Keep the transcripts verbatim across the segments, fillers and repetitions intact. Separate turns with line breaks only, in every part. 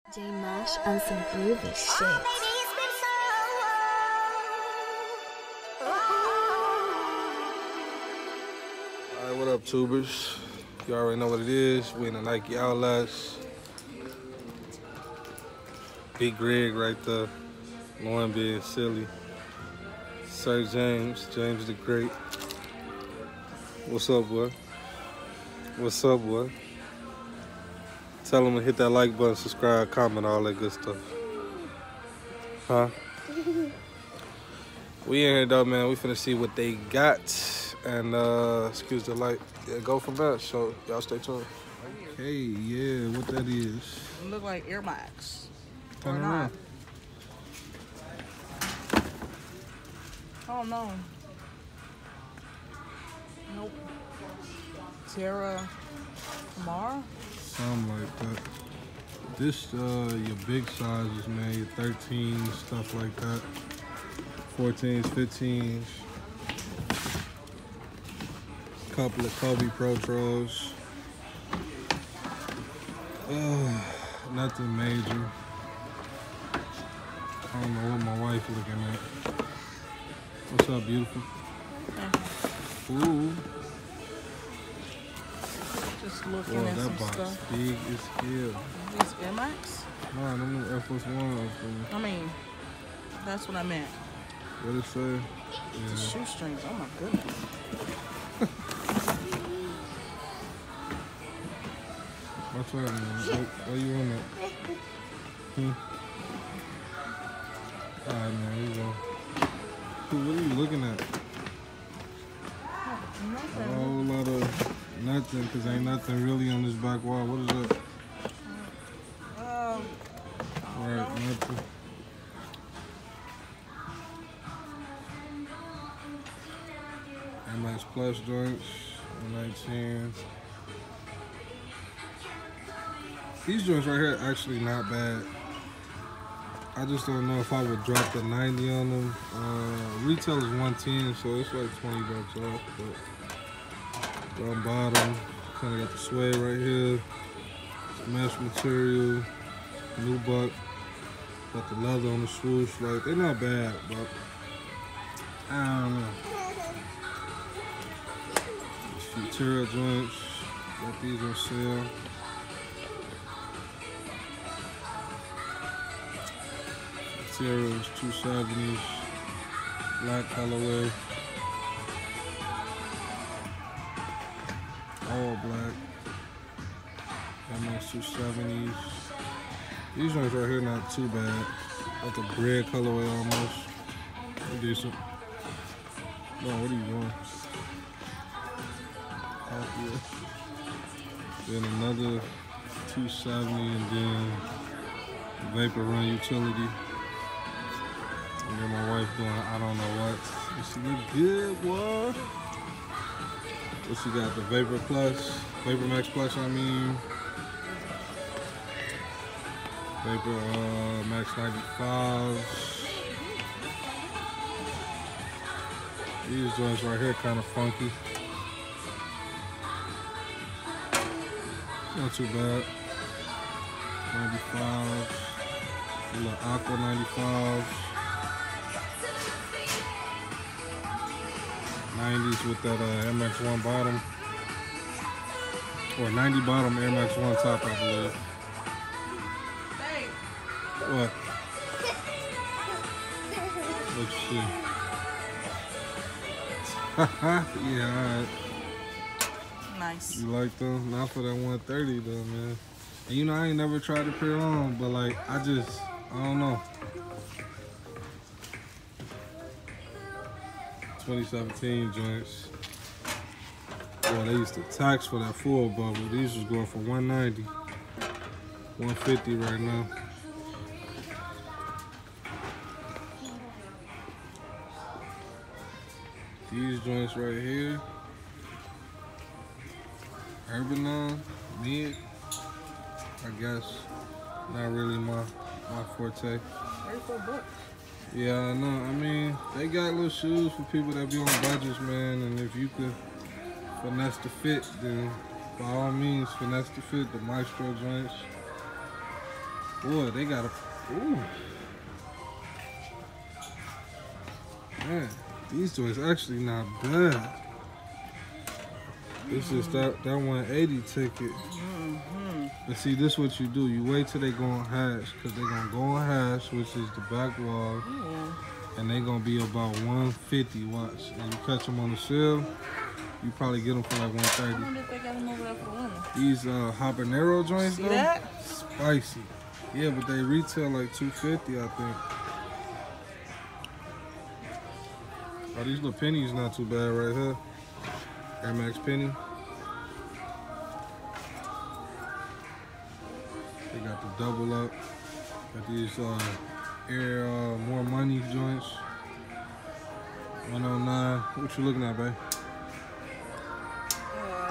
J Mosh on some groovy shit.
Alright, what up, tubers? You already know what it is. We in the Nike Outlets. Big Greg right there. Lauren being silly. Sir James, James the Great. What's up, boy? What's up, boy? Tell them to hit that like button, subscribe, comment, all that good stuff. Huh? We in here though, man. We finna see what they got. And uh excuse the light. Yeah, go from there. So y'all stay tuned. Okay, yeah, what that is.
It look like Air Max.
Turn
Or
around.
not. Oh no. Nope. Terra Mar?
Something like that. This, uh, your big sizes, man. Your thirteens, stuff like that. fourteens, fifteens. Couple of Kobe Pro Tros. Uh, nothing major. I don't know what my wife looking at. What's up, beautiful? Ooh.
Just looking
Whoa,
at
that
some
box
stuff.
big as hell.
These Air Max?
Nah, them Air Force Ones.
I mean, that's what I meant.
What it say?
The
Yeah.
shoestrings, oh my goodness.
What's up, man? Why, why you on that? Hmm? Alright, man, we go. Dude, what are you looking at? A
Nothing.
whole lot of nothing, because ain't nothing really on this back wall. What is that?
Um,
Alright, nothing. M X Plus joints, nineteen. These joints right here actually not bad. I just don't know if I would drop the ninety on them. Uh, retail is one ten, so it's like twenty bucks off. But on bottom, kind of got the suede right here, mesh material, nubuck. Got the leather on the swoosh. Like they're not bad, but I don't know. Futura joints, got these on sale. Materials, two seventies, black colorway, all black, M X two seventies. These ones right here not too bad. Got the bread colorway almost. They're decent. No, what are you doing? Oh, yeah. Then another two seventy and then Vapor Run Utility. And then my wife doing I don't know what. And she look good, boy. What she got? The Vapor Plus, Vapor Max Plus, I mean. Vapor uh, Max ninety-fives. These joints right here kind of funky. Not too bad. ninety-fives. A little Aqua ninety-fives. nineties with that uh, M X one bottom. Or ninety bottom, Air Max one top, I believe. What? Let's see. Yeah, alright.
nice.
You like them? Not for that one thirty though, man. And you know, I ain't never tried to pair on, but like, I just, I don't know. twenty seventeen joints. Boy, they used to tax for that full bubble. These was going for one ninety. one fifty right now. These joints right here. Urbanon, mid. I guess not really my my forte.
thirty-four bucks.
Yeah, I know. I mean, they got little shoes for people that be on budgets, man. And if you could finesse the fit, then by all means, finesse the fit. The Maestro joints. Boy, they got a. Ooh. Man, these joints actually not bad. It's just that that one eighty ticket.
Mm-hmm.
And see, this what you do. You wait till they go on hash, cause they gonna go on hash, which is the back wall,
Yeah.
and they gonna be about one fifty. Watch, and you catch them on the sale, you probably get them for like one
I
thirty.
wonder if they got them over there for women.
These uh, habanero joints
See
though,
that?
spicy. Yeah, but they retail like two fifty, I think. Oh, these little pennies not too bad right here. Air Max penny. They got the double up. Got these uh, Air uh, More Money joints. one oh nine. What you looking at, babe?
Uh,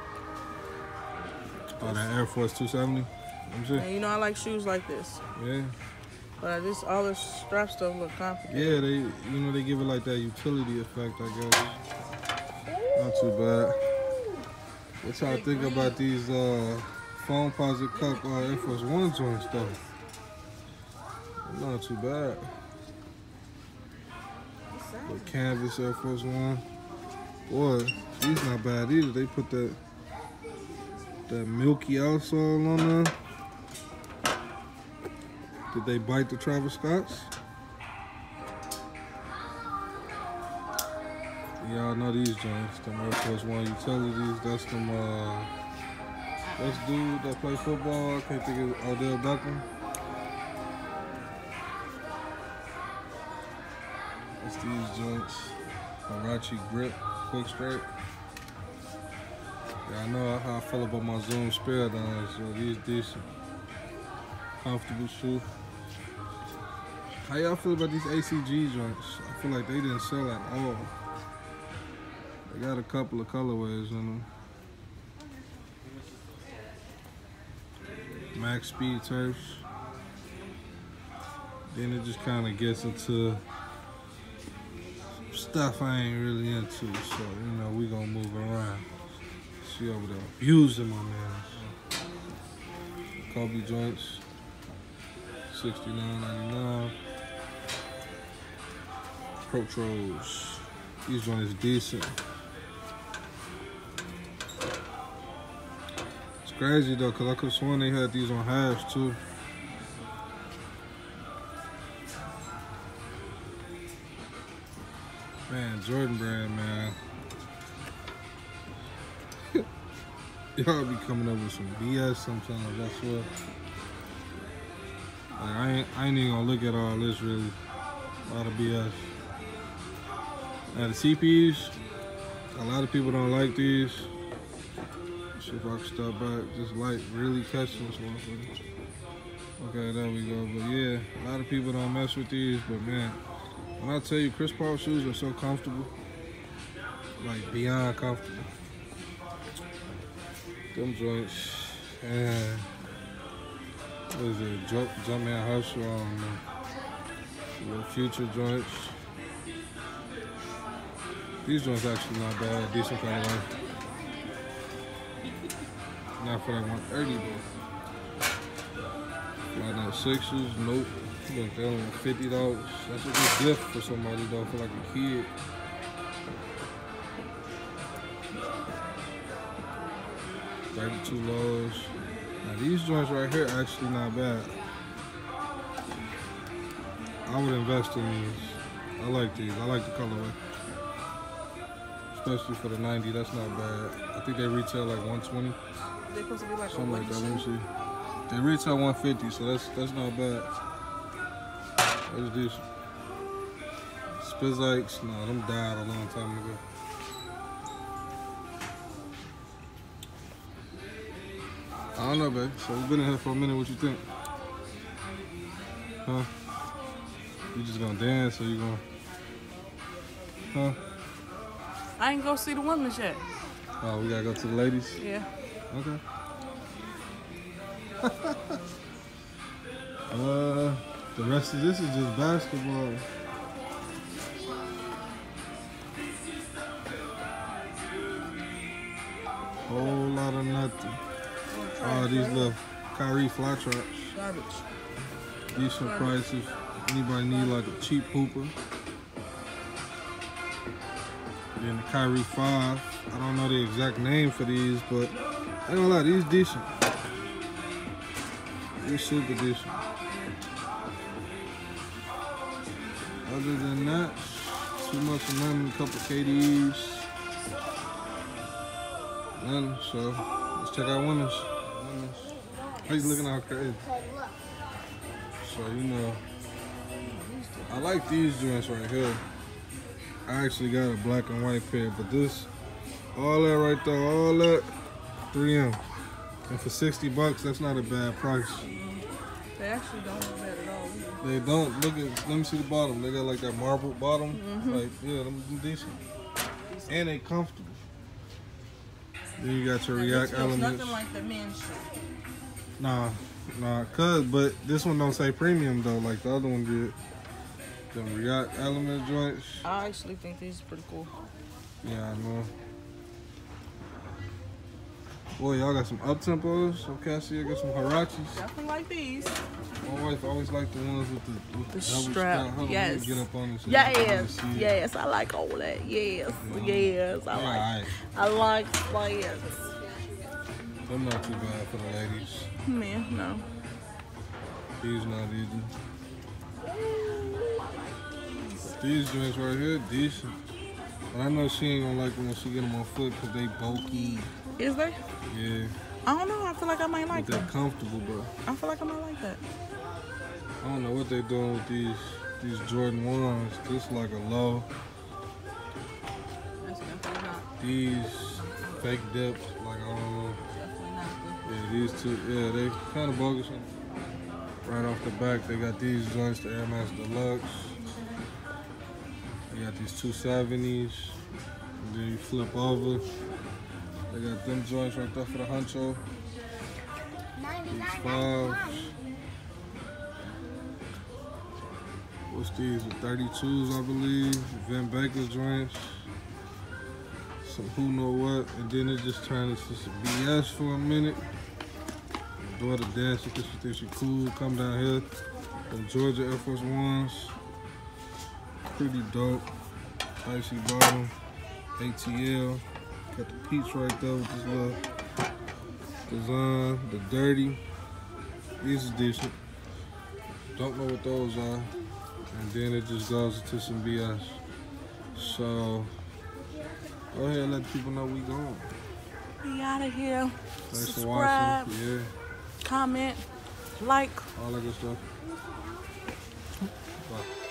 Oh, that Air Force two seventy. Let me
and you know I like shoes like this,
see. Yeah.
but this all this strap stuff look complicated.
Yeah, they, you know, they give it like that utility effect, I guess. Not too bad. What y'all think about these uh, foam posit cup uh, Air Force One joints, though? Not too bad. The canvas Air Force One. Boy, these not bad either. They put that that milky outsole on there. Did they bite the Travis Scotts? Y'all know these joints, them Air Force One utilities. That's them, uh, this dude that play football, I can't think of Odell Beckham. That's these joints. Huarache grip, quick straight. Yeah, I know how I feel about my Zoom spare down, so these decent. Comfortable shoe. How y'all feel about these A C G joints? I feel like they didn't sell at all. They got a couple of colorways in them. Max Speed Turfs. Then it just kind of gets into stuff I ain't really into, so you know we gonna move around. She over there abusing my man. Kobe joints, sixty-nine ninety-nine. Protros. These joints decent. It's crazy though, cause I could've sworn they had these on hash too. Man, Jordan Brand, man. Y'all be coming up with some B S sometimes, that's what. Like, I ain't, I ain't even gonna look at all this really. A lot of B S. Now the C Ps, a lot of people don't like these. See if I can step back, just like really catch this one. Okay, there we go. But yeah, a lot of people don't mess with these, but man, when I tell you Chris Paul shoes are so comfortable, like beyond comfortable. Them joints, and what is it, Jump, Jumpman Hustle, I don't know. Little Future joints. These joints actually not bad, decent kind of life. Not for that one thirty though. Flat out sixes, nope. Look, they only fifty dollars. That's a good gift for somebody though, for like a kid. thirty-two lows. Now these joints right here actually not bad. I would invest in these. I like these. I like the colorway. Especially for the ninety, that's not bad. I think they retail like one twenty.
They supposed to be like
Something
a
like that.
shoe.
Let me see. They retail one fifty, so that's that's not bad. What's this? Spizikes, nah, them died a long time ago. I don't know, babe. So we've been in here for a minute. What you think? Huh? You just gonna dance or you gonna? Huh?
I ain't go see the women's yet.
Oh, we gotta go to the ladies.
Yeah.
Okay. uh, the rest of this is just basketball. Whole lot of nothing. Oh, these little Kyrie fly traps.
Garbage.
Decent price if anybody need like a cheap hooper. Then the Kyrie five. I don't know the exact name for these, but I ain't gonna lie, these decent. These super decent. Other than that, too much of nothing. A couple K Ds. Nothing. So let's check out women's. Women's. How you looking out crazy? So you know, I like these joints right here. I actually got a black and white pair, but this, all that right there, all that, three M. And for sixty bucks, that's not a bad price.
They actually don't look bad at all either.
They don't, look at, let me see the bottom. They got like that marble bottom.
Mm-hmm.
Like, yeah, them, them decent. And they comfortable. Then you got your
Now, this
React
feels
elements.
nothing like the men's shoe.
Nah, nah, cuz, but this one don't say premium though, like the other one did. Them React element joints.
I actually think these are pretty cool.
Yeah, I know. Boy, y'all got some up tempos. Okay, I see you got some Harachis.
Definitely like these.
My wife always liked the ones with the, with the,
The
double
strap,
Hold on, let me
yes.
Get up on this. so you can
Yes,
see it.
yes, I like all that. Yes,
Yeah.
yes, I
Yeah,
like.
alright.
I like players.
They're not too bad for the ladies.
Man, no.
These not either. These joints right here, decent. But I know she ain't gonna like them when she get them on foot because they bulky.
Is there?
Yeah.
I don't know. I feel like I might like
But they're
them.
comfortable though.
I feel like I might like that.
I don't know what they doing with these these Jordan ones. This like a low.
That's definitely not.
These fake dips, like I don't know.
Definitely not
Yeah, these two, yeah, they kind of bogus. Right off the back, they got these joints, the Air Max Deluxe. They got these two seventies. And then you flip over. They got them joints right there for the honcho. These fives. What's these? The thirty-twos, I believe. Van Baker joints. Some who know what. And then it just turned into some B S for a minute. Daughter dance because she thinks she cool. Come down here. Them Georgia Air Force Ones. Pretty dope. Icy bottom. A T L. Got the peach right there with this little design. The dirty. These is decent. Don't know what those are. And then it just goes into some B S. So, go ahead and let people know we going.
We out of here.
Thanks for
Subscribe,
watching. Yeah,
comment, like.
all that good stuff. Bye.